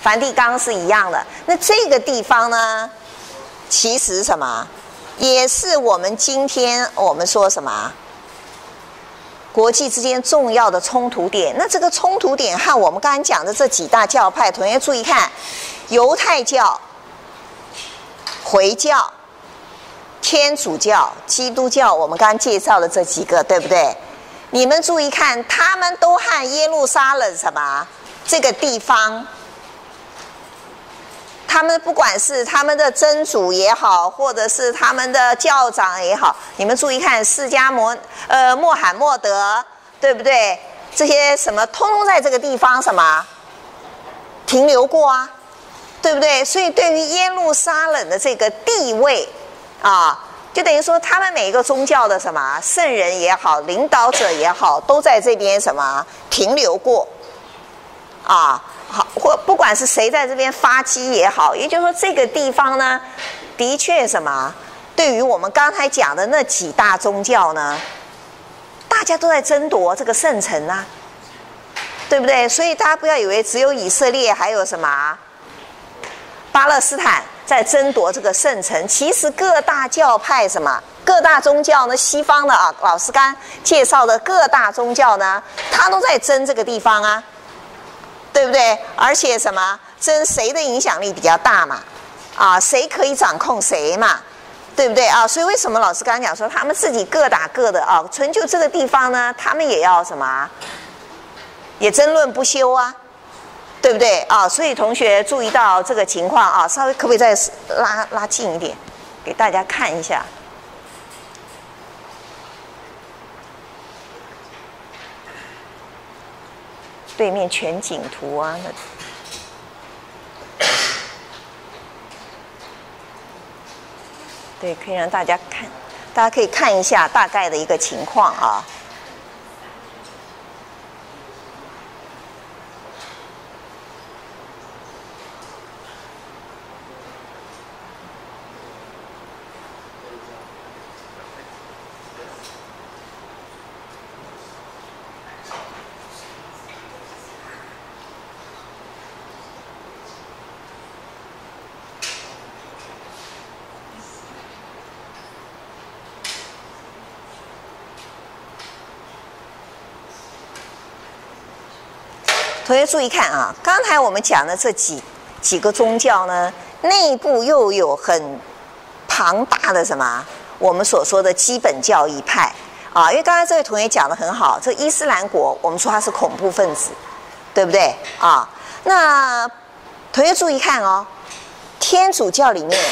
梵蒂冈是一样的。那这个地方呢，其实什么，也是我们今天我们说什么，国际之间重要的冲突点。那这个冲突点和我们刚才讲的这几大教派，同学注意看，犹太教、回教、天主教、基督教，我们刚刚介绍的这几个，对不对？你们注意看，他们都和耶路撒冷什么这个地方，他们不管是他们的真主也好，或者是他们的教长也好，你们注意看，释迦穆罕默德，对不对？这些什么，通通在这个地方什么停留过啊，对不对？所以对于耶路撒冷的这个地位啊，就等于说他们每一个宗教的什么圣人也好，领导者也好，都在这边什么停留过啊。好，或不管是谁在这边发迹也好，也就是说这个地方呢，的确什么，对于我们刚才讲的那几大宗教呢，大家都在争夺这个圣城啊，对不对？所以大家不要以为只有以色列还有什么巴勒斯坦在争夺这个圣城，其实各大教派什么，各大宗教呢，西方的啊，老师刚介绍的各大宗教呢，他都在争这个地方啊。对不对？而且什么争谁的影响力比较大嘛？啊，谁可以掌控谁嘛？对不对啊？所以为什么老师刚刚讲说他们自己各打各的啊？纯就这个地方呢，他们也要什么？也争论不休啊，对不对啊？所以同学注意到这个情况啊，稍微可不可以再拉近一点，给大家看一下？对面全景图啊，对，可以让大家看，大家可以看一下大概的一个情况啊。同学注意看啊，刚才我们讲的这几个宗教呢，内部又有很庞大的什么我们所说的基本教义派啊。因为刚才这位同学讲得很好，这伊斯兰国我们说它是恐怖分子，对不对啊？那同学注意看哦，天主教里面，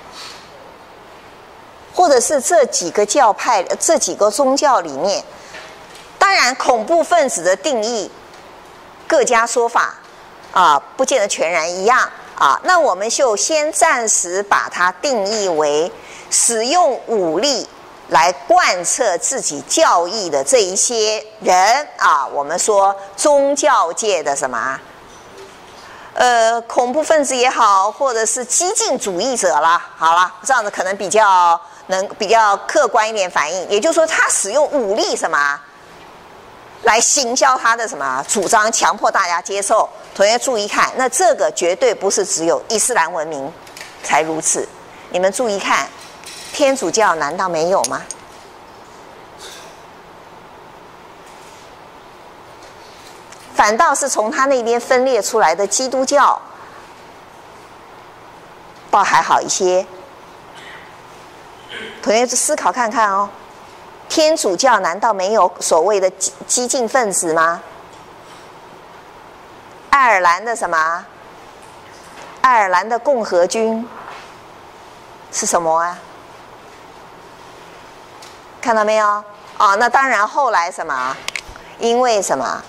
或者是这几个教派、这几个宗教里面，当然恐怖分子的定义各家说法啊，不见得全然一样啊。那我们就先暂时把它定义为使用武力来贯彻自己教义的这一些人啊，我们说宗教界的什么恐怖分子也好，或者是激进主义者啦，好了，这样子可能比较客观一点反应。也就是说，他使用武力什么来行销他的什么主张，强迫大家接受。同学注意看，那这个绝对不是只有伊斯兰文明才如此。你们注意看，天主教难道没有吗？反倒是从他那边分裂出来的基督教，倒还好一些。同学思考看看哦。天主教难道没有所谓的激进分子吗？爱尔兰的什么？爱尔兰的共和军是什么啊？看到没有？哦，那当然，后来什么？因为什么？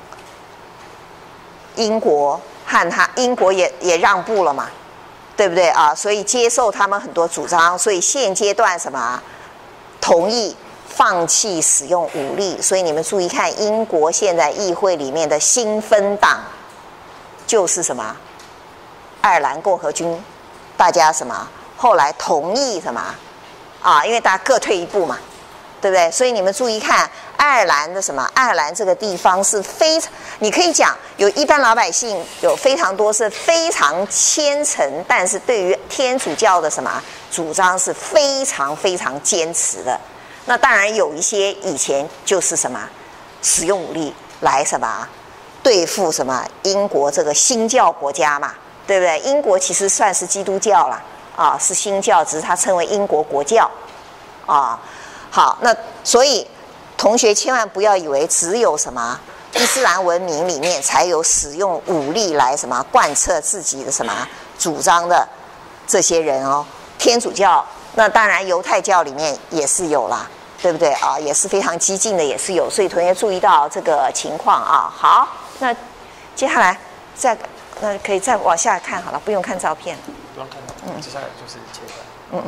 英国也让步了嘛，对不对啊？所以接受他们很多主张，所以现阶段什么？同意放弃使用武力。所以你们注意看，英国现在议会里面的新分党就是什么？爱尔兰共和军，大家什么？后来同意什么？啊，因为大家各退一步嘛， 对不对？所以你们注意看，爱尔兰的什么？爱尔兰这个地方是非常，你可以讲有一般老百姓有非常多是非常虔诚，但是对于天主教的什么主张是非常非常坚持的。那当然有一些以前就是什么使用武力来什么对付什么英国这个新教国家嘛，对不对？英国其实算是基督教啦，啊，是新教，只是它称为英国国教，啊。好，那所以同学千万不要以为只有什么伊斯兰文明里面才有使用武力来什么贯彻自己的什么主张的这些人哦。天主教那当然犹太教里面也是有啦，对不对啊？也是非常激进的，也是有。所以同学注意到这个情况啊。好，那接下来那可以再往下看好了，不用看照片。 不用看到，接下来就是切断。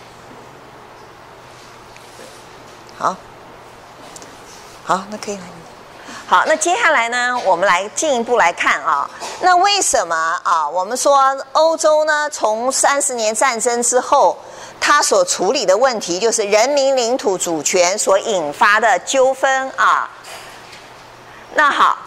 好，那可以了。好，那接下来呢，我们来进一步来看啊，那为什么啊？我们说欧洲呢，从30年战争之后，它所处理的问题就是人民领土主权所引发的纠纷啊。那好。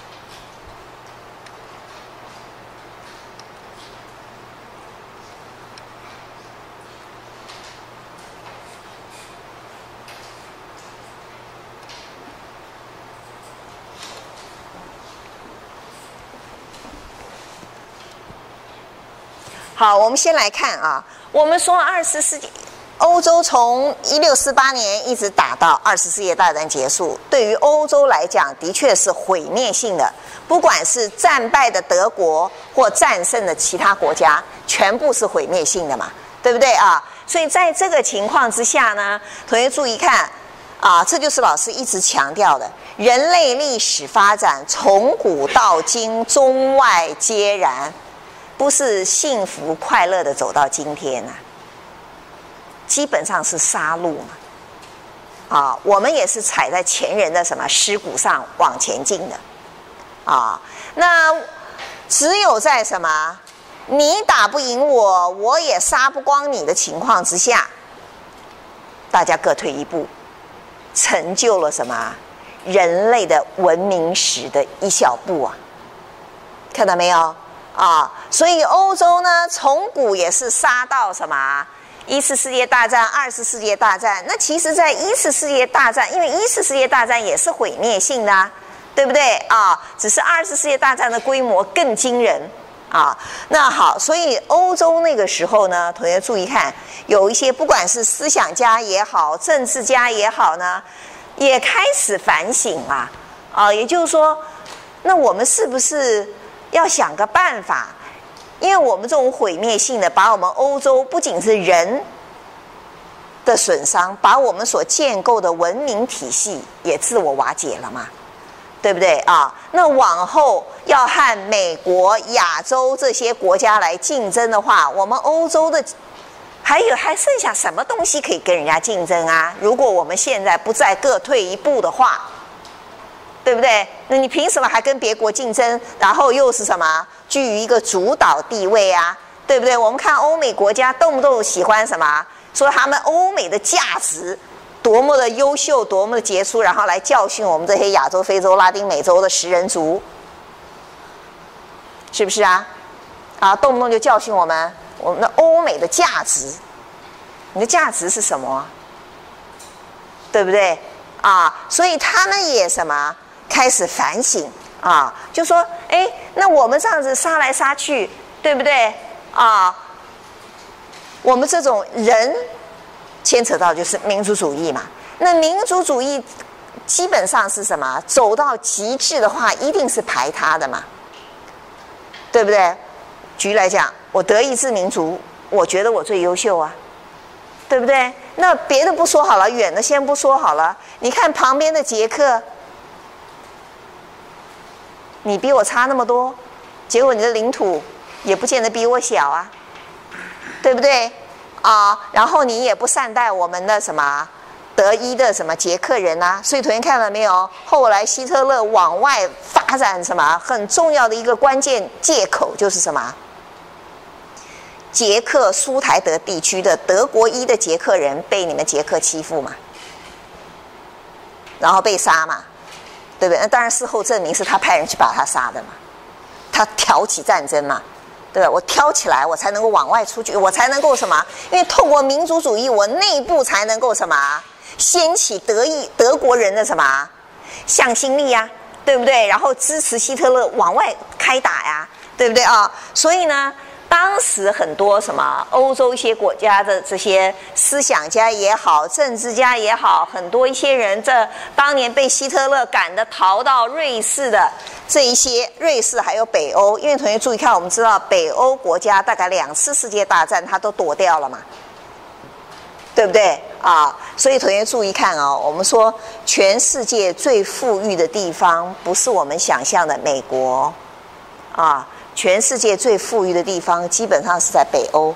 好，我们先来看啊。我们说20世纪，欧洲从1648年一直打到20世界大战结束，对于欧洲来讲，的确是毁灭性的。不管是战败的德国或战胜的其他国家，全部是毁灭性的嘛，对不对啊？所以在这个情况之下呢，同学注意看啊，这就是老师一直强调的，人类历史发展从古到今，中外皆然。不是幸福快乐的走到今天啊，基本上是杀戮嘛，啊，我们也是踩在前人的什么尸骨上往前进的，啊，那只有在什么你打不赢我，我也杀不光你的情况之下，大家各退一步，成就了什么人类的文明史的一小步啊，看到没有？啊，所以欧洲呢，从古也是杀到什么1次世界大战、2次世界大战。那其实，在1次世界大战，因为1次世界大战也是毁灭性的啊，对不对啊？只是2次世界大战的规模更惊人啊。那好，所以欧洲那个时候呢，同学注意看，有一些不管是思想家也好，政治家也好呢，也开始反省啊。啊，也就是说，那我们是不是要想个办法，因为我们这种毁灭性的，把我们欧洲不仅是人的损伤，把我们所建构的文明体系也自我瓦解了嘛，对不对啊？那往后要和美国、亚洲这些国家来竞争的话，我们欧洲的还剩下什么东西可以跟人家竞争啊？如果我们现在不再各退一步的话，对不对？那你凭什么还跟别国竞争？然后又是什么居于一个主导地位啊？对不对？我们看欧美国家动不动喜欢什么，说他们欧美的价值多么的优秀，多么的杰出，然后来教训我们这些亚洲、非洲、拉丁美洲的食人族，是不是啊？啊，动不动就教训我们的欧美的价值，你的价值是什么？对不对？啊，所以他们也什么开始反省啊，就说，哎，那我们这样子杀来杀去，对不对？啊，我们这种人牵扯到就是民族主义嘛。那民族主义基本上是什么？走到极致的话，一定是排他的嘛，对不对？举例来讲，我德意志民族，我觉得我最优秀啊，对不对？那别的不说好了，远的先不说好了。你看旁边的捷克，你比我差那么多，结果你的领土也不见得比我小啊，对不对？啊，然后你也不善待我们的什么德裔的什么捷克人啊，所以同学看了没有？后来希特勒往外发展什么很重要的一个关键借口就是什么？捷克苏台德地区的德国裔的捷克人被你们捷克欺负嘛， 然后被杀嘛，对不对？那当然事后证明是他派人去把他杀的嘛，他挑起战争嘛，对吧？我挑起来，我才能够往外出去，我才能够什么？因为透过民族主义，我内部才能够什么？掀起德国人的什么向心力呀，对不对？然后支持希特勒往外开打呀，对不对啊？所以呢，当时很多什么欧洲一些国家的这些思想家也好，政治家也好，很多一些人这当年被希特勒赶得逃到瑞士的这一些瑞士还有北欧，因为同学注意看，我们知道北欧国家大概2次世界大战它都躲掉了嘛，对不对啊？所以同学注意看哦，我们说全世界最富裕的地方不是我们想象的美国啊，全世界最富裕的地方基本上是在北欧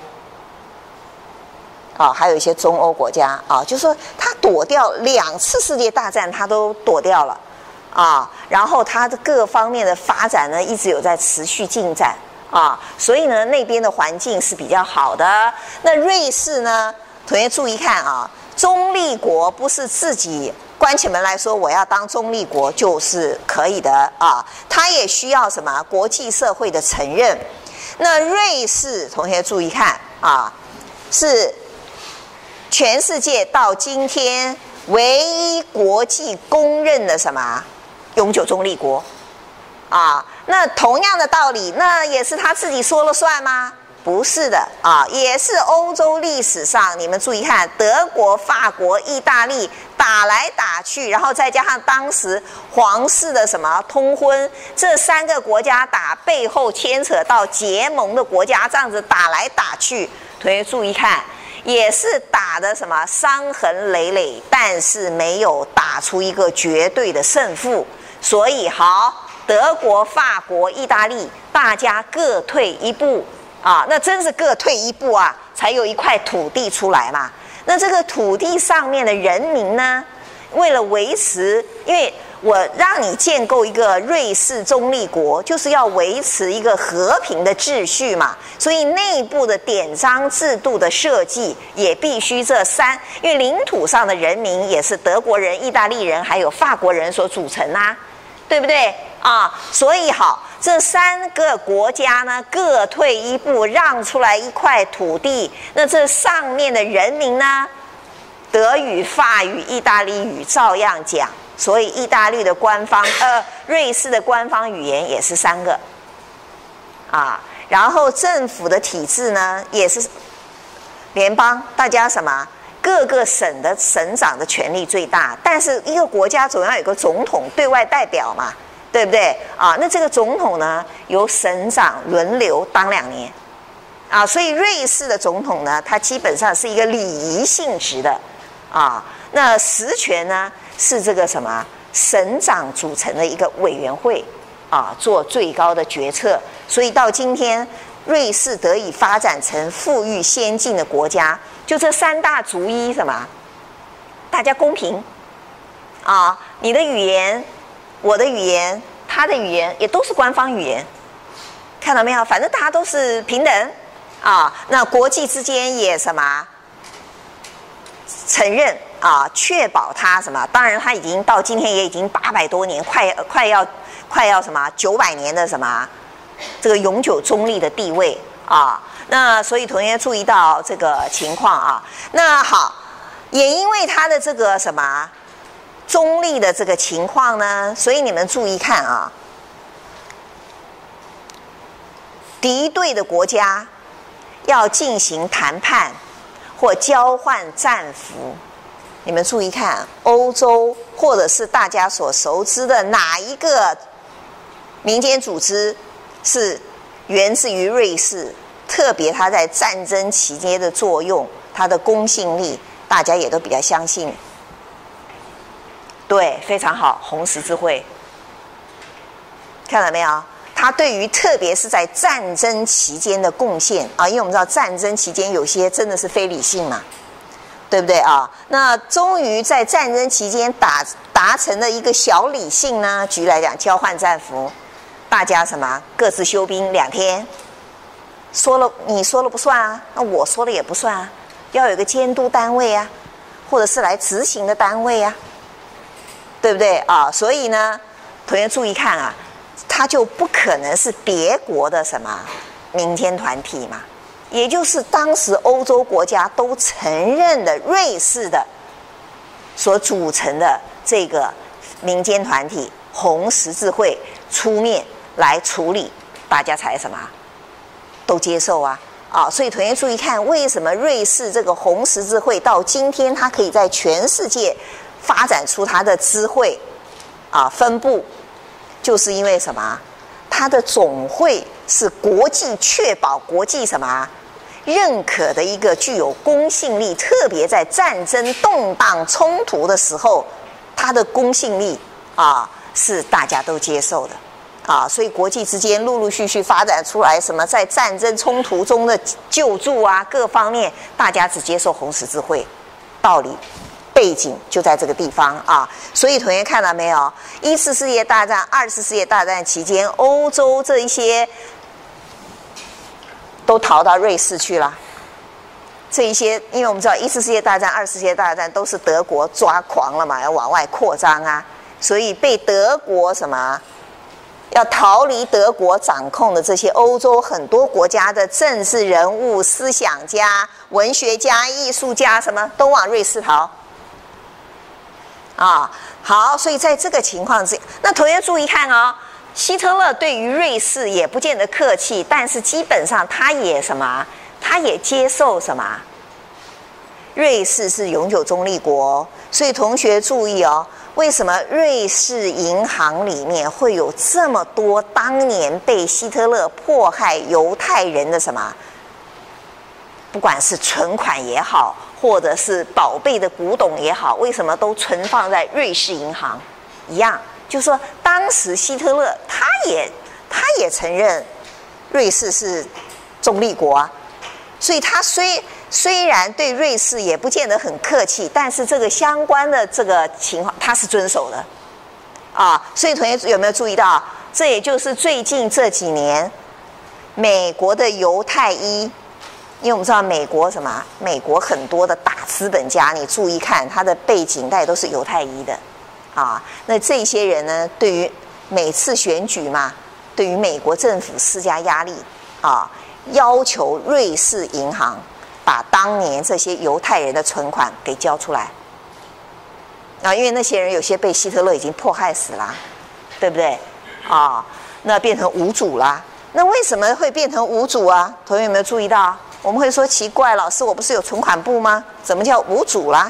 啊，还有一些中欧国家啊，就是说他躲掉2次世界大战，他都躲掉了啊，然后他的各方面的发展呢，一直有在持续进展啊，所以呢，那边的环境是比较好的。那瑞士呢？同学注意看啊，中立国不是自己关起门来说我要当中立国就是可以的啊，它也需要什么国际社会的承认。那瑞士同学注意看啊，是全世界到今天唯一国际公认的什么永久中立国啊。那同样的道理，那也是他自己说了算吗？不是的啊，也是欧洲历史上，你们注意看，德国、法国、意大利打来打去，然后再加上当时皇室的什么通婚，这3个国家打背后牵扯到结盟的国家，这样子打来打去，同学注意看，也是打的什么伤痕累累，但是没有打出一个绝对的胜负。所以好，德国、法国、意大利，大家各退一步。啊，那真是各退一步啊，才有一块土地出来嘛。那这个土地上面的人民呢，为了维持，因为我让你建构一个瑞士中立国，就是要维持一个和平的秩序嘛。所以内部的典章制度的设计也必须这3，因为领土上的人民也是德国人、意大利人还有法国人所组成啊，对不对啊？所以好。这3个国家呢，各退一步，让出来一块土地。那这上面的人民呢，德语、法语、意大利语照样讲。所以意大利的官方，瑞士的官方语言也是3个，啊，然后政府的体制呢也是联邦，大家什么？各个省的省长的权力最大，但是一个国家总要有个总统对外代表嘛。对不对啊？那这个总统呢，由省长轮流当2年，啊，所以瑞士的总统呢，他基本上是一个礼仪性质的，啊，那实权呢是这个什么省长组成的一个委员会，啊，做最高的决策。所以到今天，瑞士得以发展成富裕先进的国家，就这3大族一什么，大家公平，啊，你的语言。我的语言，他的语言也都是官方语言，看到没有？反正大家都是平等啊。那国际之间也什么承认啊，确保他什么？当然，他已经到今天也已经800多年，快要什么900年的什么这个永久中立的地位啊。那所以同学注意到这个情况啊。那好，也因为他的这个什么。中立的这个情况呢，所以你们注意看啊，敌对的国家要进行谈判或交换战俘，你们注意看，欧洲或者是大家所熟知的哪一个民间组织是源自于瑞士？特别它在战争期间的作用，它的公信力，大家也都比较相信。对，非常好，红十字会，看到没有？它对于特别是在战争期间的贡献啊，因为我们知道战争期间有些真的是非理性嘛，对不对啊？那终于在战争期间达成了一个小理性呢。举例来讲，交换战俘，大家什么各自休兵2天，说了你说了不算啊，那我说了也不算啊，要有一个监督单位啊，或者是来执行的单位啊。 对不对啊？所以呢，同学注意看啊，它就不可能是别国的什么民间团体嘛，也就是当时欧洲国家都承认的瑞士的所组成的这个民间团体红十字会出面来处理，大家才什么都接受啊。所以同学注意看，为什么瑞士这个红十字会到今天它可以在全世界发展出它的支会分布，就是因为什么？它的总会是国际确保国际什么认可的一个具有公信力，特别在战争动荡冲突的时候，它的公信力是大家都接受的。所以国际之间陆陆续续发展出来什么在战争冲突中的救助各方面，大家只接受红十字会，道理背景就在这个地方所以同学看到没有？1次世界大战、2次世界大战期间，欧洲这一些都逃到瑞士去了。这一些，因为我们知道1次世界大战、2次世界大战都是德国抓狂了嘛，要往外扩张所以被德国什么？要逃离德国掌控的这些欧洲很多国家的政治人物、思想家、文学家、艺术家，什么都往瑞士逃。好，所以在这个情况之下，那同学注意看希特勒对于瑞士也不见得客气，但是基本上他也什么？他也接受什么？瑞士是永久中立国，所以同学注意为什么瑞士银行里面会有这么多当年被希特勒迫害犹太人的什么？不管是存款也好，或者是宝贝的古董也好，为什么都存放在瑞士银行？一样，就是说当时希特勒他也承认瑞士是中立国所以他虽然对瑞士也不见得很客气，但是这个相关的这个情况他是遵守的所以同学有没有注意到？这也就是最近这几年美国的犹太裔，因为我们知道美国什么？美国很多的大资本家，你注意看他的背景带都是犹太裔的那这些人呢，对于每次选举嘛，对于美国政府施加压力要求瑞士银行把当年这些犹太人的存款给交出来因为那些人有些被希特勒已经迫害死了，对不对那变成无主啦。那为什么会变成无主同学有没有注意到？我们会说奇怪，老师我不是有存款簿吗？怎么叫无主啦？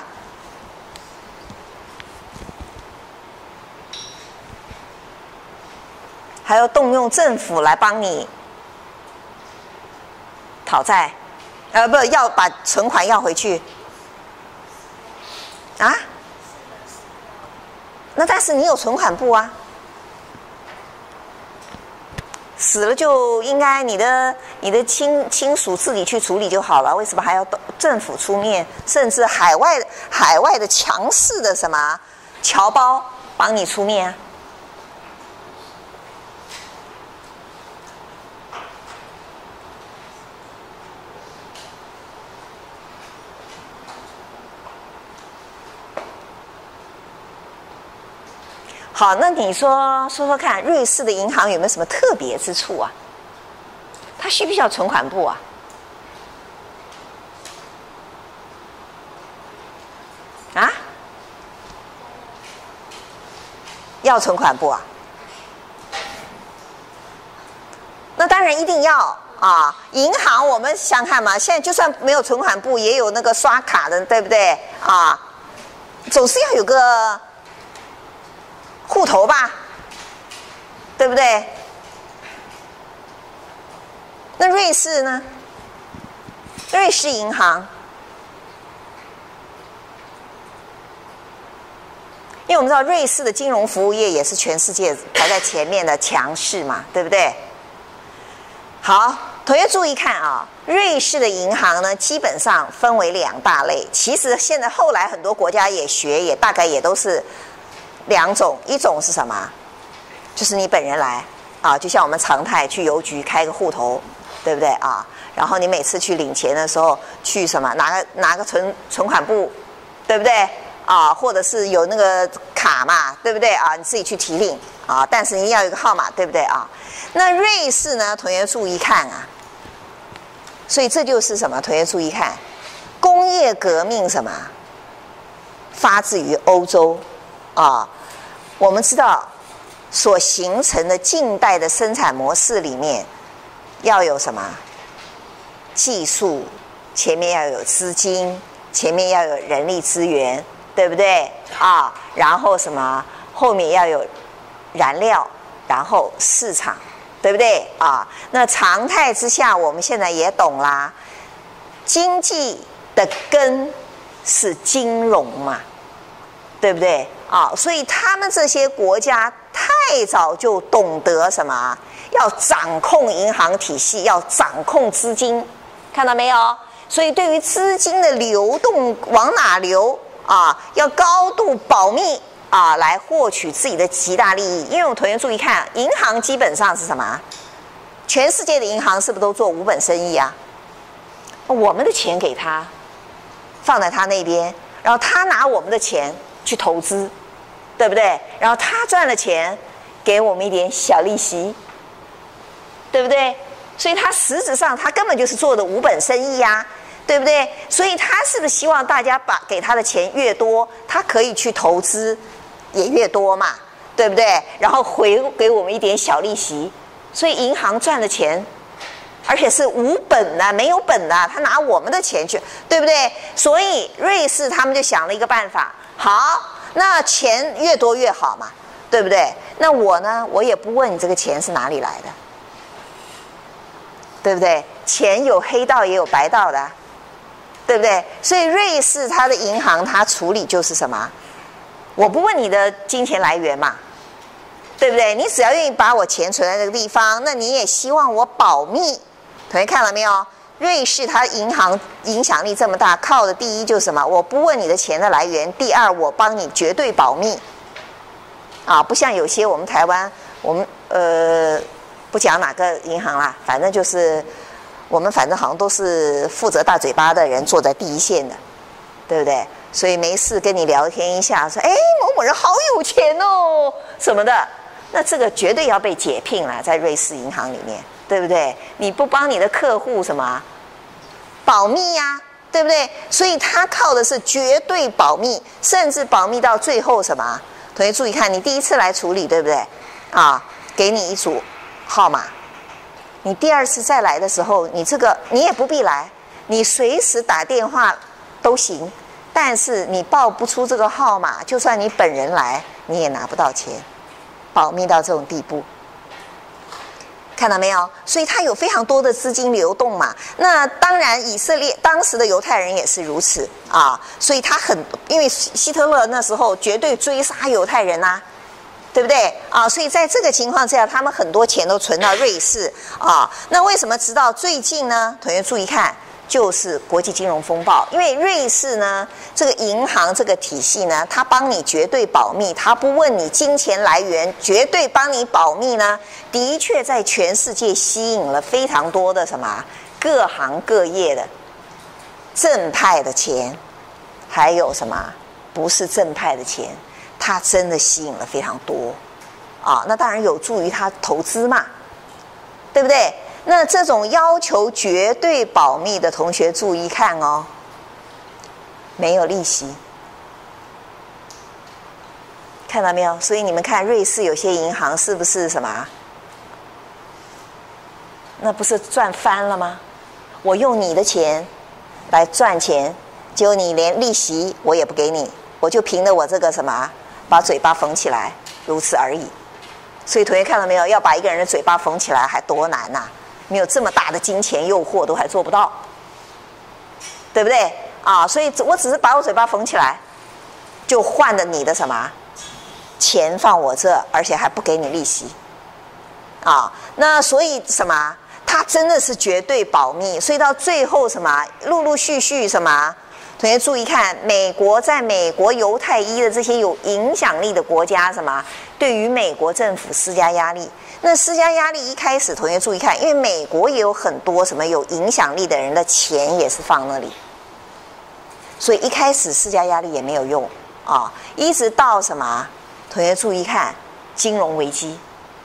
还要动用政府来帮你讨债不要把存款要回去那但是你有存款簿死了就应该你的亲属自己去处理就好了，为什么还要政府出面，甚至海外的强势的什么侨胞帮你出面好，那你说看，瑞士的银行有没有什么特别之处它需不需要存款簿要存款簿那当然一定要银行我们想看嘛，现在就算没有存款簿，也有那个刷卡的，对不对总是要有个户头吧，对不对？那瑞士呢？瑞士银行，因为我们知道瑞士的金融服务业也是全世界排在前面的强势嘛，对不对？好，同学注意看瑞士的银行呢，基本上分为2大类。其实现在后来很多国家也学，也大概也都是2种，一种是什么？就是你本人来就像我们常态去邮局开个户头，对不对然后你每次去领钱的时候，去什么拿个存款簿，对不对或者是有那个卡嘛，对不对啊？你自己去提领啊，但是你要有一个号码，对不对啊？那瑞士呢？同学注意看啊，所以这就是什么？同学注意看，工业革命什么？发自于欧洲啊。我们知道所形成的近代的生产模式里面，要有什么？技术，前面要有资金，前面要有人力资源，对不对啊？然后什么？后面要有燃料，然后市场，对不对啊？那常态之下，我们现在也懂啦，经济的根是金融嘛，对不对啊？所以他们这些国家太早就懂得什么？要掌控银行体系，要掌控资金，看到没有？所以对于资金的流动往哪流啊，要高度保密啊，来获取自己的极大利益。因为我们同学注意看，银行基本上是什么？全世界的银行是不是都做无本生意啊？我们的钱给他，放在他那边，然后他拿我们的钱去投资，对不对？然后他赚了钱，给我们一点小利息，对不对？所以他实质上他根本就是做的无本生意呀，对不对？所以他是不是希望大家把给他的钱越多，他可以去投资也越多嘛，对不对？然后回给我们一点小利息，所以银行赚的钱，而且是无本的，没有本的，他拿我们的钱去，对不对？所以瑞士他们就想了一个办法，好，那钱越多越好嘛，对不对？那我呢，我也不问你这个钱是哪里来的。对不对？钱有黑道也有白道的，对不对？所以瑞士它的银行它处理就是什么？我不问你的金钱来源嘛，对不对？你只要愿意把我钱存在这个地方，那你也希望我保密。同学看了没有？瑞士它银行影响力这么大，靠的第一就是什么？我不问你的钱的来源，第二我帮你绝对保密。啊，不像有些我们台湾，我们不讲哪个银行啦，反正就是我们反正好像都是负责大嘴巴的人坐在第一线的，对不对？所以没事跟你聊天一下，说哎某某人好有钱哦什么的，那这个绝对要被解聘了，在瑞士银行里面，对不对？你不帮你的客户什么保密呀，对不对？所以他靠的是绝对保密，甚至保密到最后什么？同学注意看，你第一次来处理，对不对？啊，给你一组号码，你第二次再来的时候，你这个你也不必来，你随时打电话都行，但是你报不出这个号码，就算你本人来，你也拿不到钱，保密到这种地步，看到没有？所以它有非常多的资金流动嘛。那当然，以色列当时的犹太人也是如此啊，所以他因为希特勒那时候绝对追杀犹太人啊。对不对啊？所以在这个情况之下，他们很多钱都存到瑞士啊。那为什么直到最近呢？同学注意看，就是国际金融风暴。因为瑞士呢，这个银行这个体系呢，它帮你绝对保密，它不问你金钱来源，绝对帮你保密呢。的确在全世界吸引了非常多的什么各行各业的正派的钱，还有什么不是正派的钱。它真的吸引了非常多啊，那当然有助于他投资嘛，对不对？那这种要求绝对保密的同学注意看哦，没有利息，看到没有？所以你们看瑞士有些银行是不是什么？那不是赚翻了吗？我用你的钱来赚钱，结果你连利息我也不给你，我就凭着我这个什么？把嘴巴缝起来，如此而已。所以同学看到没有？要把一个人的嘴巴缝起来还多难呐！没有这么大的金钱诱惑都还做不到，对不对啊？所以我只是把我嘴巴缝起来，就换了你的什么钱放我这，而且还不给你利息啊。那所以什么？它真的是绝对保密。所以到最后什么？陆陆续续什么？同学注意看，在美国犹太裔的这些有影响力的国家，什么对于美国政府施加压力？那施加压力一开始，同学注意看，因为美国也有很多什么有影响力的人的钱也是放那里，所以一开始施加压力也没有用啊，一直到什么？同学注意看，金融危机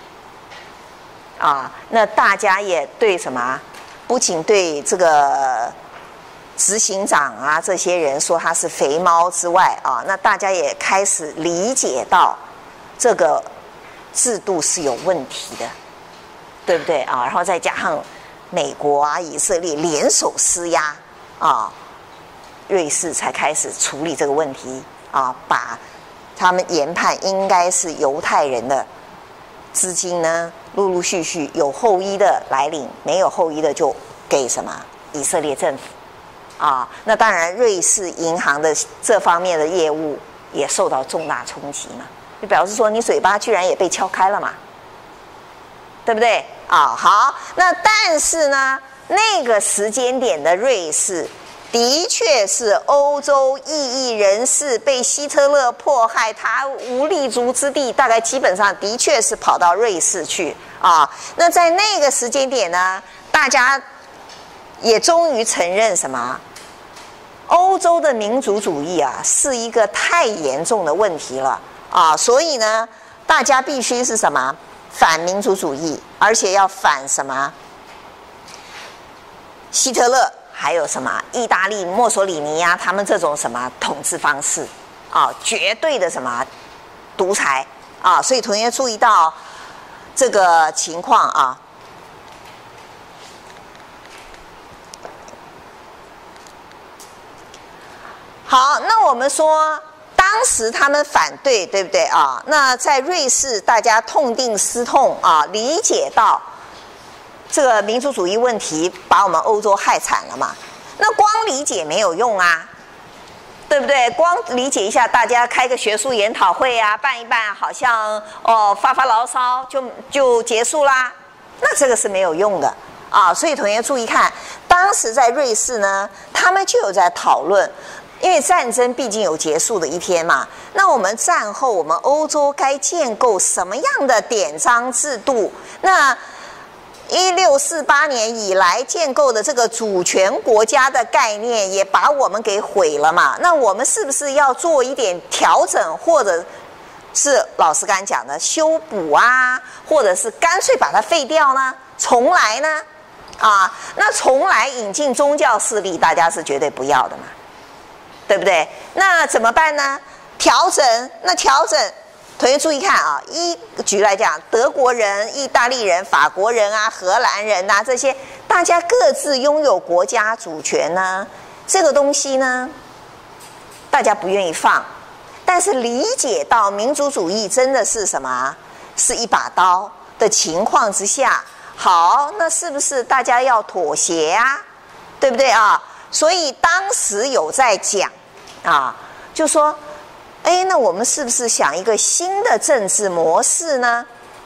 啊，那大家也对什么？不仅对这个执行长啊这些人说他是肥猫之外啊，那大家也开始理解到这个制度是有问题的，对不对啊？然后再加上美国啊、以色列联手施压啊，瑞士才开始处理这个问题啊，把他们研判应该是犹太人的资金呢，陆陆续续有后裔的来领，没有后裔的就给什么以色列政府啊。那当然，瑞士银行的这方面的业务也受到重大冲击嘛，就表示说你嘴巴居然也被敲开了嘛，对不对啊？好，那但是呢，那个时间点的瑞士的确是欧洲异议人士被希特勒迫害，他无立足之地，大概基本上的确是跑到瑞士去啊。那在那个时间点呢，大家也终于承认什么？欧洲的民族主义啊，是一个太严重的问题了啊，所以呢，大家必须是什么？反民族主义，而且要反什么？希特勒。还有什么意大利墨索里尼啊，他们这种什么统治方式啊，绝对的什么独裁啊，所以同学注意到这个情况啊。好，那我们说当时他们反对，对不对啊？那在瑞士大家痛定思痛啊，理解到这个民族主义问题把我们欧洲害惨了嘛？那光理解没有用啊，对不对？光理解一下，大家开个学术研讨会啊，办一办，好像发发牢骚就结束啦。那这个是没有用的啊。所以同学注意看，当时在瑞士呢，他们就有在讨论，因为战争毕竟有结束的一天嘛。那我们战后，我们欧洲该建构什么样的典章制度？那1648年以来建构的这个主权国家的概念，也把我们给毁了嘛？那我们是不是要做一点调整，或者是老师刚才讲的修补啊，或者是干脆把它废掉呢？重来呢？啊，那重来引进宗教势力，大家是绝对不要的嘛，对不对？那怎么办呢？调整，那调整。同学注意看啊，举来讲，德国人、意大利人、法国人啊、荷兰人啊，这些大家各自拥有国家主权呢，这个东西呢，大家不愿意放，但是理解到民族主义真的是什么？是一把刀的情况之下，好，那是不是大家要妥协啊？对不对啊？所以当时有在讲啊，就说。哎，那我们是不是想一个新的政治模式呢？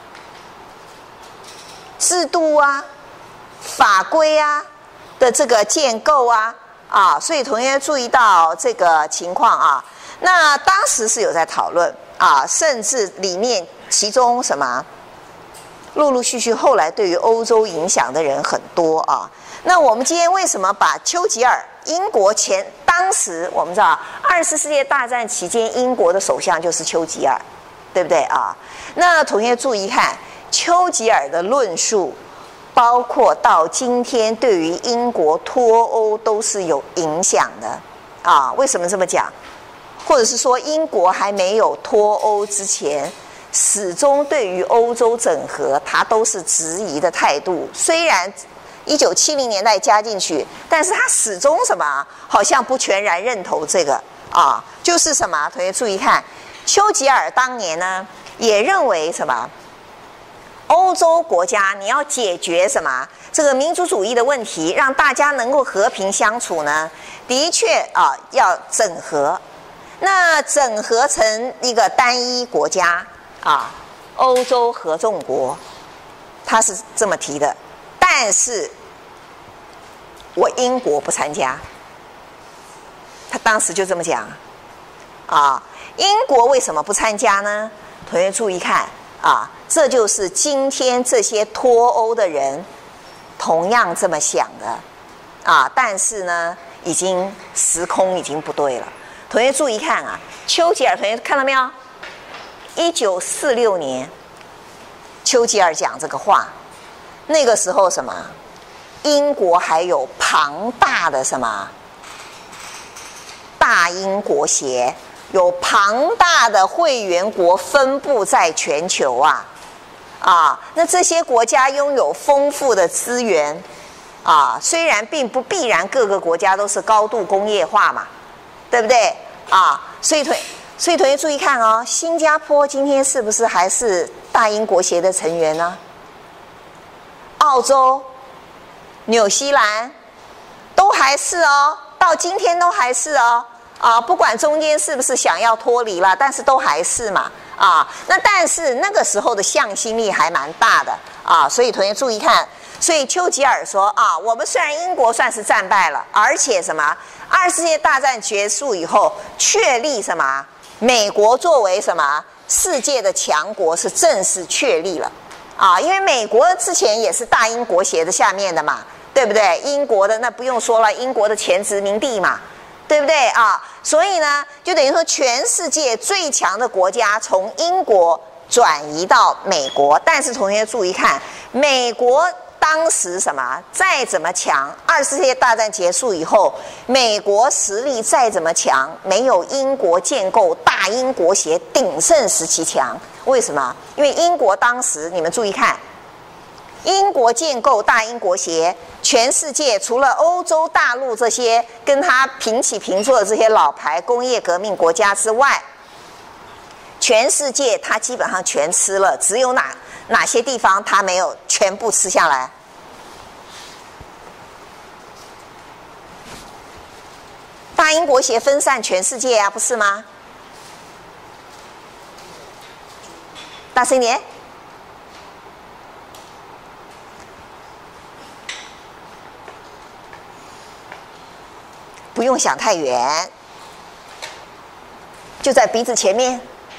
制度啊、法规啊的这个建构啊，所以同学注意到这个情况啊。那当时是有在讨论啊，甚至里面其中什么，陆陆续续后来对于欧洲影响的人很多啊。那我们今天为什么把丘吉尔，英国当时我们知道24世界大战期间，英国的首相就是丘吉尔，对不对啊？那同学注意看，丘吉尔的论述，包括到今天对于英国脱欧都是有影响的啊。为什么这么讲？或者是说，英国还没有脱欧之前，始终对于欧洲整合，他都是质疑的态度。虽然1970年代加进去，但是他始终什么，好像不全然认同这个啊，就是什么？同学注意看，丘吉尔当年呢也认为什么？欧洲国家你要解决什么这个民族主义的问题，让大家能够和平相处呢？的确啊，要整合。那整合成一个单一国家啊，欧洲合众国，他是这么提的。但是我英国不参加，他当时就这么讲啊。英国为什么不参加呢？同学注意看啊，这就是今天这些脱欧的人同样这么想的啊。但是呢，已经时空已经不对了。 同学注意看啊，丘吉尔同学看到没有？1946年，丘吉尔讲这个话，那个时候什么？英国还有庞大的什么？大英国协有庞大的会员国分布在全球啊，那这些国家拥有丰富的资源啊，虽然并不必然各个国家都是高度工业化嘛，对不对啊？所以同学注意看哦，新加坡今天是不是还是大英国协的成员呢？澳洲、纽西兰都还是哦，到今天都还是哦。不管中间是不是想要脱离了，但是都还是嘛那但是那个时候的向心力还蛮大的所以同学注意看，所以丘吉尔说我们虽然英国算是战败了，而且什么2次世界大战结束以后确立什么美国作为什么世界的强国是正式确立了因为美国之前也是大英国协的下面的嘛，对不对？英国的那不用说了，英国的前殖民地嘛。对不对所以呢，就等于说全世界最强的国家从英国转移到美国。但是同学注意看，美国当时什么再怎么强，2次世界大战结束以后，美国实力再怎么强，没有英国建构大英国协鼎盛时期强。为什么？因为英国当时你们注意看，英国建构大英国协，全世界除了欧洲大陆这些跟它平起平坐的这些老牌工业革命国家之外，全世界它基本上全吃了，只有哪些地方它没有全部吃下来？大英国协分散全世界不是吗？大声一点。不用想太远，就在鼻子前面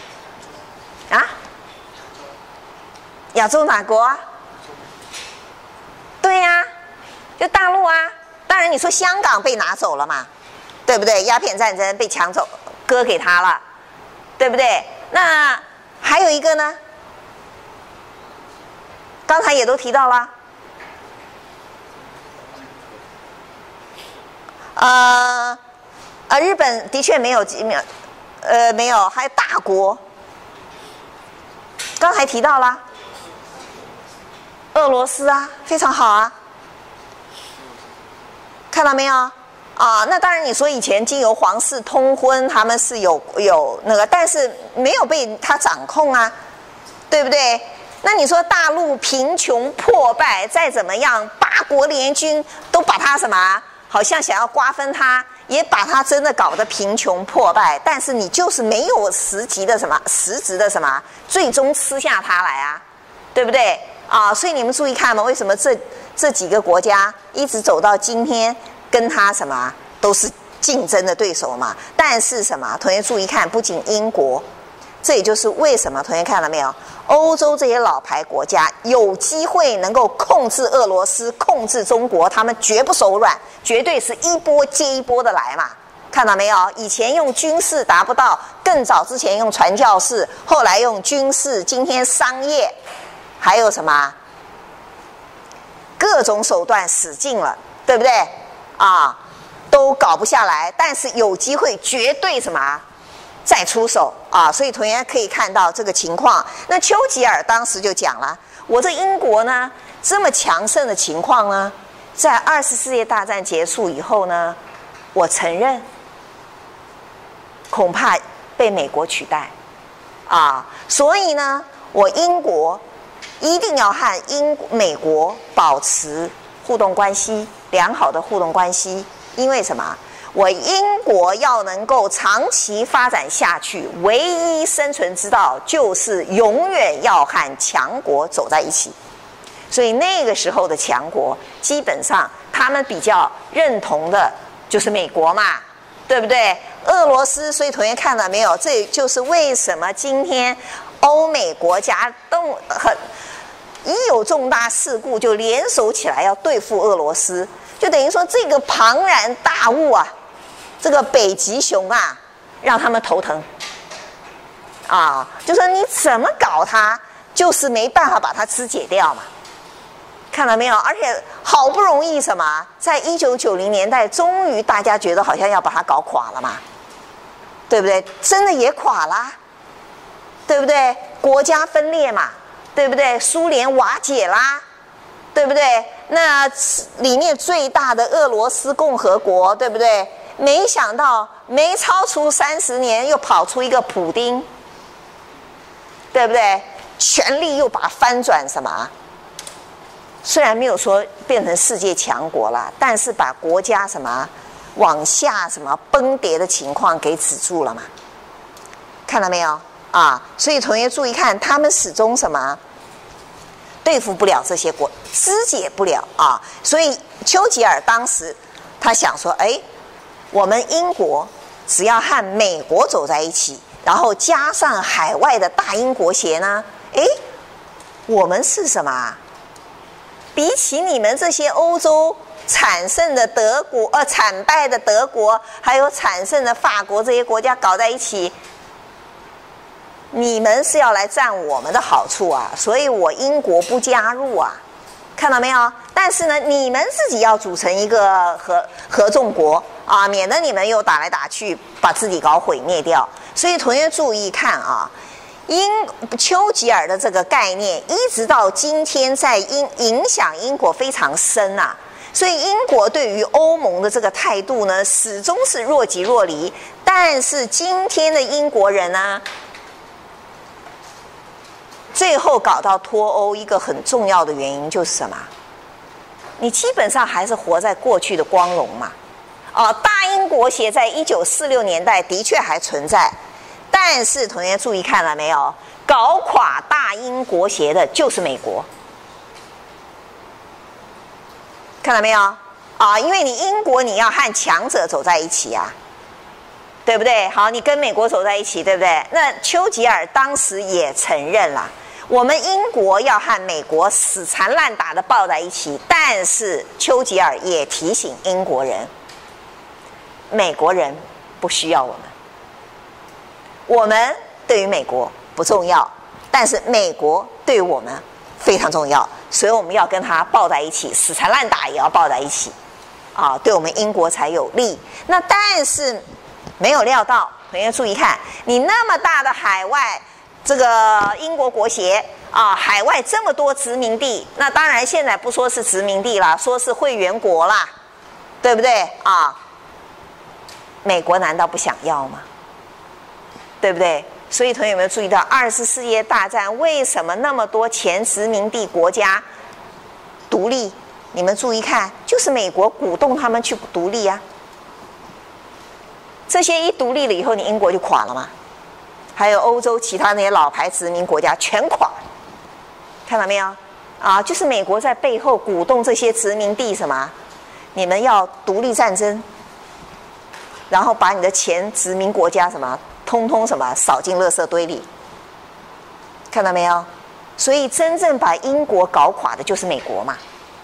亚洲哪国对呀就大陆当然你说香港被拿走了嘛，对不对？鸦片战争被抢走割给他了，对不对？那还有一个呢，刚才也都提到了日本的确没有，还有大国，刚才提到了，俄罗斯非常好看到没有那当然你说以前经由皇室通婚，他们是有那个，但是没有被他掌控对不对？那你说大陆贫穷破败，再怎么样8国联军都把他什么？好像想要瓜分他，也把他真的搞得贫穷破败，但是你就是没有实质的什么，最终吃下他来对不对所以你们注意看嘛，为什么这几个国家一直走到今天，跟他什么都是竞争的对手嘛？但是什么，同学注意看，不仅英国，这也就是为什么同学看了没有？欧洲这些老牌国家有机会能够控制俄罗斯、控制中国，他们绝不手软，绝对是一波接一波的来嘛。看到没有？以前用军事达不到，更早之前用传教士，后来用军事，今天商业，还有什么各种手段使尽了，对不对都搞不下来，但是有机会绝对什么再出手所以同学可以看到这个情况。那丘吉尔当时就讲了，我这英国呢这么强盛的情况呢，在2次世界大战结束以后呢，我承认恐怕被美国取代所以呢，我英国一定要和美国保持互动关系，良好的互动关系。因为什么？我英国要能够长期发展下去，唯一生存之道就是永远要和强国走在一起。所以那个时候的强国，基本上他们比较认同的就是美国嘛，对不对？俄罗斯，所以同学看到没有？这就是为什么今天欧美国家都一有重大事故就联手起来要对付俄罗斯，就等于说这个庞然大物这个北极熊让他们头疼。啊，就说你怎么搞它，就是没办法把它肢解掉嘛。看到没有？而且好不容易什么，在1990年代，终于大家觉得好像要把它搞垮了嘛，对不对？真的也垮啦，对不对？国家分裂嘛，对不对？苏联瓦解啦，对不对？那里面最大的俄罗斯共和国，对不对？没想到没超出30年，又跑出一个普丁，对不对？权力又把它翻转什么？虽然没有说变成世界强国了，但是把国家什么往下什么崩跌的情况给止住了嘛？看到没有啊？所以同学注意看，他们始终什么对付不了这些国，肢解不了啊。所以丘吉尔当时他想说，哎，我们英国只要和美国走在一起，然后加上海外的大英国协呢，哎，我们是什么？比起你们这些欧洲产胜的德国，惨败的德国，还有产胜的法国这些国家搞在一起，你们是要来占我们的好处啊！所以我英国不加入啊，看到没有？但是呢，你们自己要组成一个合众国啊，免得你们又打来打去，把自己搞毁灭掉。所以同学注意看啊。丘吉尔的这个概念，一直到今天在影响英国非常深啊。所以英国对于欧盟的这个态度呢，始终是若即若离。但是今天的英国人呢，最后搞到脱欧，一个很重要的原因就是什么？你基本上还是活在过去的光荣嘛。大英国协在1946年代的确还存在。但是同学注意看了没有？搞垮大英国协的就是美国，看到没有？啊，因为你英国你要和强者走在一起啊，对不对？好，你跟美国走在一起，对不对？那丘吉尔当时也承认了，我们英国要和美国死缠烂打的抱在一起，但是丘吉尔也提醒英国人，美国人不需要我们。我们对于美国不重要，但是美国对于我们非常重要，所以我们要跟他抱在一起，死缠烂打也要抱在一起，啊，对我们英国才有利。那但是没有料到，同学注意看，你那么大的海外这个英国国协啊，海外这么多殖民地，那当然现在不说是殖民地啦，说是会员国啦，对不对啊？美国难道不想要吗？对不对？所以同学有没有注意到，24世界大战为什么那么多前殖民地国家独立？你们注意看，就是美国鼓动他们去独立啊。这些一独立了以后，你英国就垮了嘛。还有欧洲其他那些老牌殖民国家全垮，看到没有？啊，就是美国在背后鼓动这些殖民地什么？你们要独立战争，然后把你的前殖民国家什么？通通什么扫进垃圾堆里，看到没有？所以真正把英国搞垮的就是美国嘛。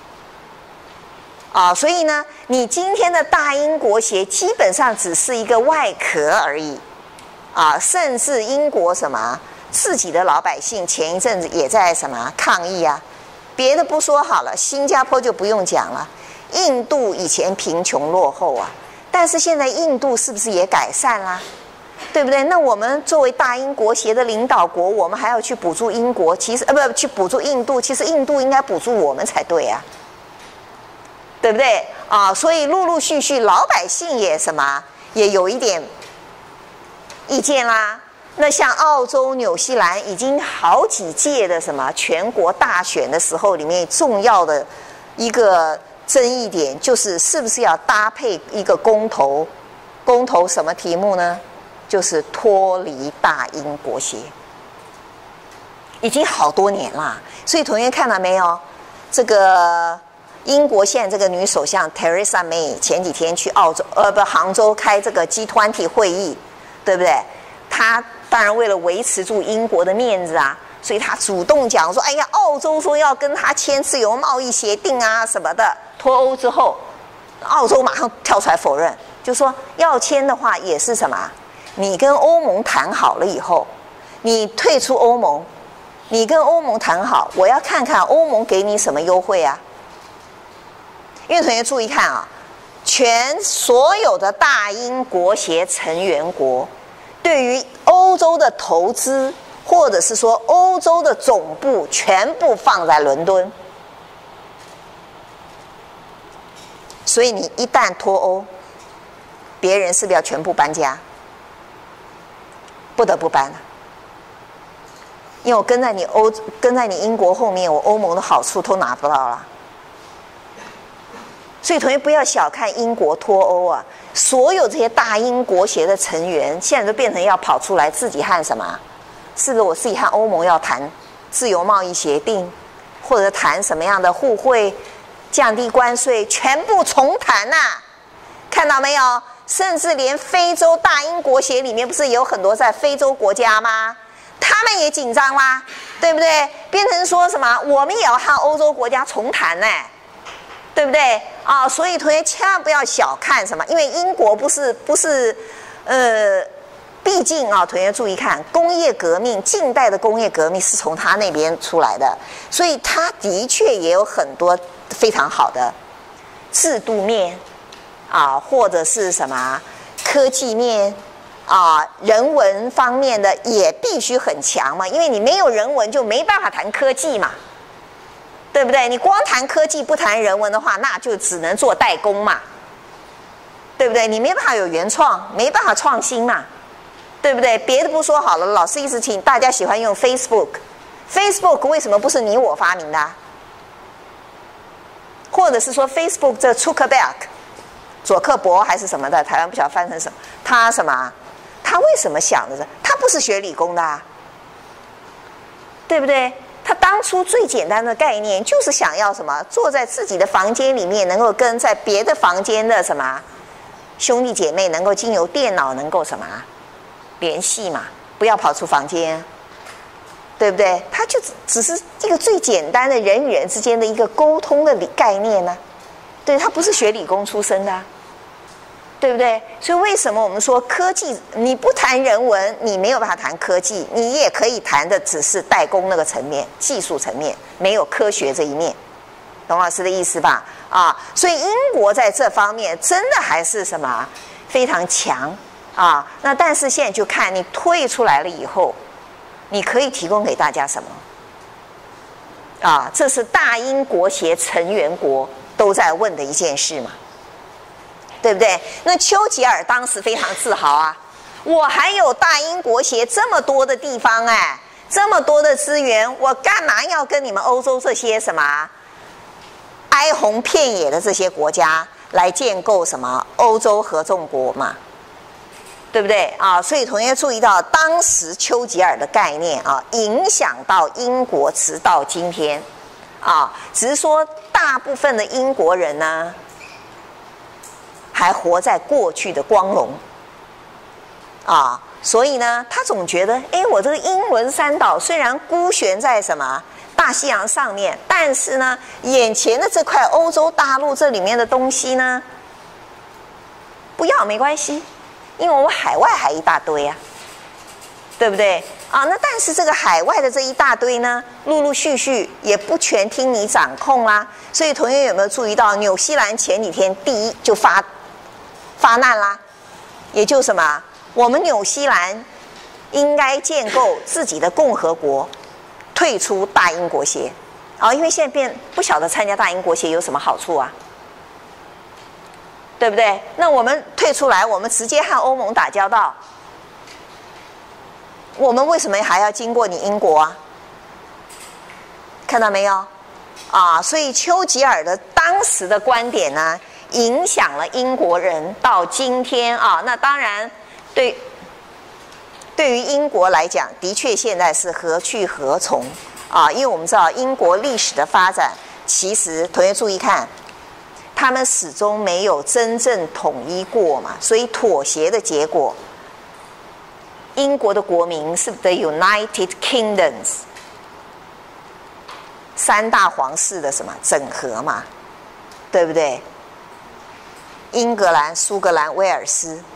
啊，所以呢，你今天的大英国协基本上只是一个外壳而已，啊，甚至英国什么自己的老百姓前一阵子也在什么抗议啊，别的不说好了，新加坡就不用讲了，印度以前贫穷落后啊，但是现在印度是不是也改善啦？对不对？那我们作为大英国协的领导国，我们还要去补助英国，其实不去补助印度，其实印度应该补助我们才对啊，对不对啊？所以陆陆续续老百姓也什么也有一点意见啦。那像澳洲、纽西兰已经好几届的什么全国大选的时候，里面重要的一个争议点就是是不是要搭配一个公投？公投什么题目呢？就是脱离大英国协，已经好多年啦。所以同学看到没有？这个英国现在这个女首相 Theresa May 前几天去杭州开这个 G20 会议，对不对？她当然为了维持住英国的面子啊，所以她主动讲说：“哎呀，澳洲说要跟她签自由贸易协定啊什么的。”脱欧之后，澳洲马上跳出来否认，就说要签的话也是什么？ 你跟欧盟谈好了以后，你退出欧盟，你跟欧盟谈好，我要看看欧盟给你什么优惠啊。因为同学注意看啊，所有的大英国协成员国对于欧洲的投资，或者是说欧洲的总部全部放在伦敦，所以你一旦脱欧，别人是不是要全部搬家？不得不搬了，因为我跟在你英国后面，我欧盟的好处都拿不到了。所以同学不要小看英国脱欧啊，所有这些大英国协的成员现在都变成要跑出来自己和什么？是不是我自己和欧盟要谈自由贸易协定，或者谈什么样的互惠、降低关税，全部重谈呐、啊？看到没有？甚至连非洲大英国协里面不是有很多在非洲国家吗？他们也紧张啦，对不对？变成说什么？我们也要和欧洲国家重谈呢，对不对？啊，所以同学千万不要小看什么，因为英国不是，毕竟啊，同学注意看，工业革命，近代的工业革命是从他那边出来的，所以他的确也有很多非常好的制度面啊，或者是什么科技面啊，人文方面的也必须很强嘛，因为你没有人文就没办法谈科技嘛。对不对？你光谈科技不谈人文的话，那就只能做代工嘛，对不对？你没办法有原创，没办法创新嘛，对不对？别的不说好了，老师一直请大家喜欢用 Facebook 为什么不是你我发明的啊？或者是说 Facebook 这 Zuckerberg 佐克伯还是什么的，台湾不晓得翻成什么，他什么？他为什么想的？他不是学理工的啊，对不对？他当初最简单的概念就是想要什么？坐在自己的房间里面，能够跟在别的房间的什么兄弟姐妹能够经由电脑能够什么联系嘛？不要跑出房间，对不对？他就只是一个最简单的人与人之间的一个沟通的概念呢。对，他不是学理工出身的啊，对不对？所以为什么我们说科技你不谈人文，你没有办法谈科技，你也可以谈的只是代工那个层面、技术层面，没有科学这一面，董老师的意思吧？啊，所以英国在这方面真的还是什么非常强啊。那但是现在就看你退出来了以后，你可以提供给大家什么？啊，这是大英国协成员国都在问的一件事嘛。对不对？那丘吉尔当时非常自豪啊，我还有大英国协这么多的地方哎，这么多的资源，我干嘛要跟你们欧洲这些什么哀鸿遍野的这些国家来建构什么欧洲合众国嘛？对不对啊？所以同学注意到，当时丘吉尔的概念啊，影响到英国直到今天啊，只是说大部分的英国人呢，还活在过去的光荣啊，所以呢，他总觉得，哎，我这个英伦三岛虽然孤悬在什么大西洋上面，但是呢，眼前的这块欧洲大陆这里面的东西呢，不要没关系，因为我海外还一大堆啊，对不对啊？那但是这个海外的这一大堆呢，陆陆续续也不全听你掌控啦。所以同学有没有注意到，纽西兰前几天第一就发难啦，也就是什么？我们纽西兰应该建构自己的共和国，退出大英国协啊，因为现在不晓得参加大英国协有什么好处啊，对不对？那我们退出来，我们直接和欧盟打交道，我们为什么还要经过你英国啊？看到没有啊？所以丘吉尔的当时的观点呢，影响了英国人到今天啊。那当然，对于英国来讲，的确现在是何去何从啊？因为我们知道英国历史的发展，其实同学注意看，他们始终没有真正统一过嘛，所以妥协的结果，英国的国民是 The United Kingdoms， 三大皇室的什么整合嘛，对不对？英格兰、苏格兰、威尔斯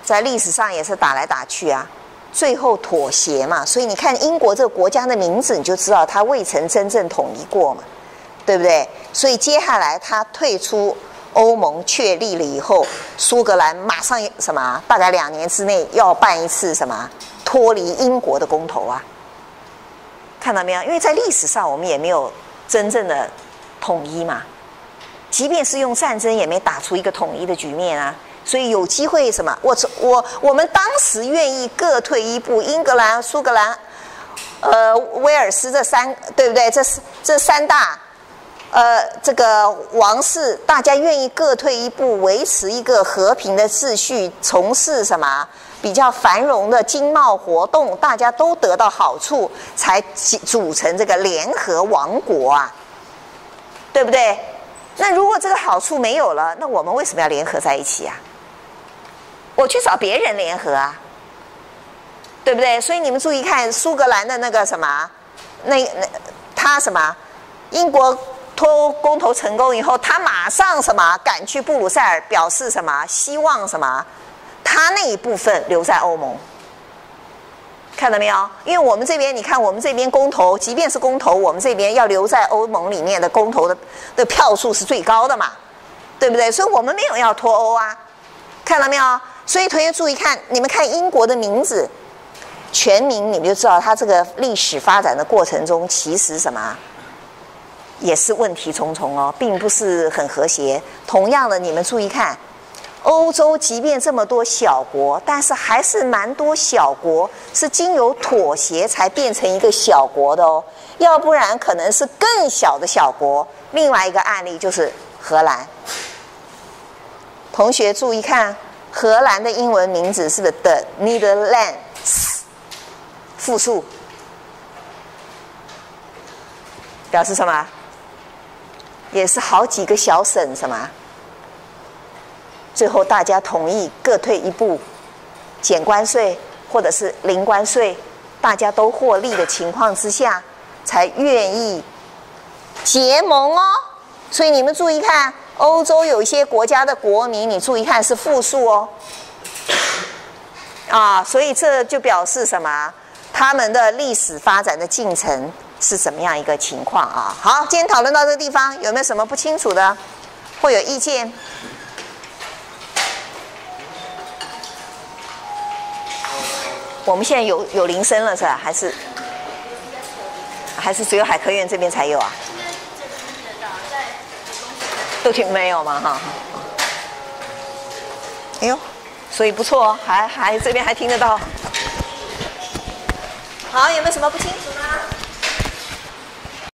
在历史上也是打来打去啊，最后妥协嘛。所以你看英国这个国家的名字，你就知道它未曾真正统一过嘛，对不对？所以接下来它退出欧盟确立了以后，苏格兰马上什么？大概2年之内要办一次什么脱离英国的公投啊？看到没有？因为在历史上我们也没有真正的统一嘛，即便是用战争也没打出一个统一的局面啊。所以有机会什么？我们当时愿意各退一步，英格兰、苏格兰、威尔斯这三，对不对？这三大。这个王室，大家愿意各退一步，维持一个和平的秩序，从事什么比较繁荣的经贸活动，大家都得到好处，才组成这个联合王国啊，对不对？那如果这个好处没有了，那我们为什么要联合在一起啊？我去找别人联合啊，对不对？所以你们注意看苏格兰的那个什么，他什么英国。脱公投成功以后，他马上什么赶去布鲁塞尔，表示什么希望什么，他那一部分留在欧盟，看到没有？因为我们这边，你看我们这边公投，即便是公投，我们这边要留在欧盟里面的公投的票数是最高的嘛，对不对？所以我们没有要脱欧啊，看到没有？所以同学注意看，你们看英国的名字全名，你们就知道它这个历史发展的过程中，其实什么？也是问题重重哦，并不是很和谐。同样的，你们注意看，欧洲即便这么多小国，但是还是蛮多小国是经由妥协才变成一个小国的哦，要不然可能是更小的小国。另外一个案例就是荷兰。同学注意看，荷兰的英文名字是不是 The Netherlands 复数，表示什么？也是好几个小省什么？最后大家同意各退一步，减关税或者是零关税，大家都获利的情况之下，才愿意结盟哦。所以你们注意看，欧洲有一些国家的国民，你注意看是复数哦。啊，所以这就表示什么？他们的历史发展的进程是怎么样一个情况啊？好，今天讨论到这个地方，有没有什么不清楚的，或有意见？我们现在有铃声了是吧？还是只有海科院这边才有啊？都听没有吗？哈。哎呦，所以不错哦，还这边还听得到。好，有没有什么不清楚？